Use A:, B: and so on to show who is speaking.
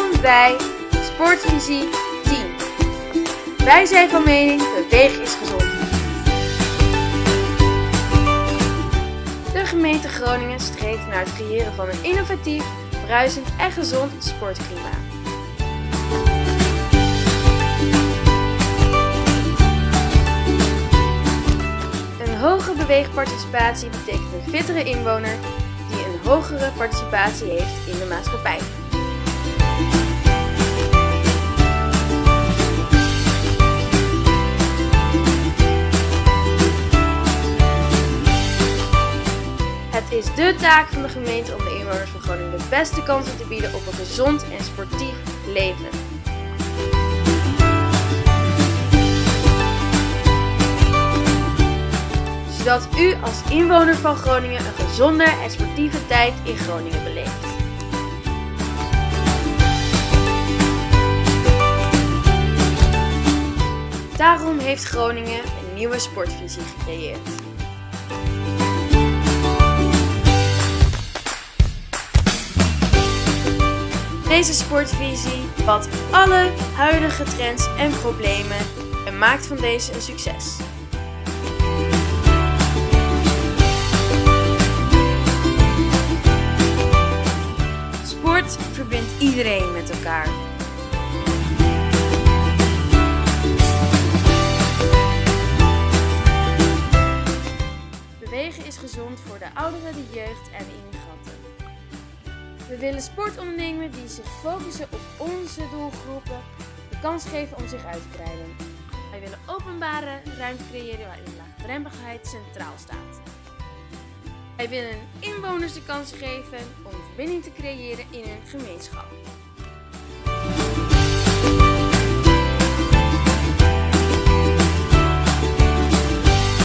A: Welkom bij Sportvisie 10. Wij zijn van mening, bewegen is gezond. De gemeente Groningen streeft naar het creëren van een innovatief, bruisend en gezond sportklimaat. Een hoge beweegparticipatie betekent een fittere inwoner die een hogere participatie heeft in de maatschappij. Het is de taak van de gemeente om de inwoners van Groningen de beste kansen te bieden op een gezond en sportief leven. Zodat u als inwoner van Groningen een gezonde en sportieve tijd in Groningen beleeft. Daarom heeft Groningen een nieuwe sportvisie gecreëerd. Deze sportvisie bevat alle huidige trends en problemen en maakt van deze een succes. Sport verbindt iedereen met elkaar. Bewegen is gezond voor de ouderen, de jeugd en de immigranten. We willen sportondernemingen die zich focussen op onze doelgroepen de kans geven om zich uit te breiden. Wij willen openbare ruimte creëren waarin laagdrempeligheid centraal staat. Wij willen inwoners de kans geven om verbinding te creëren in hun gemeenschap.